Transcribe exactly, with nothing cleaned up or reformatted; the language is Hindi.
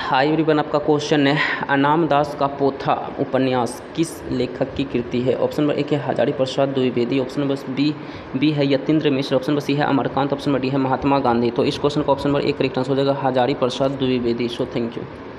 हाय एवरीवन, आपका क्वेश्चन है अनाम दास का पोथा उपन्यास किस लेखक की कृति है। ऑप्शन नंबर एक है Hazari Prasad Dwivedi, option number B B है Yatindra Mishra, option number C है अमरकांत, ऑप्शन नंबर डी है महात्मा गांधी। तो इस क्वेश्चन का ऑप्शन नंबर एक करेक्ट आंसर हो जाएगा Hazari Prasad Dwivedi. So thank you.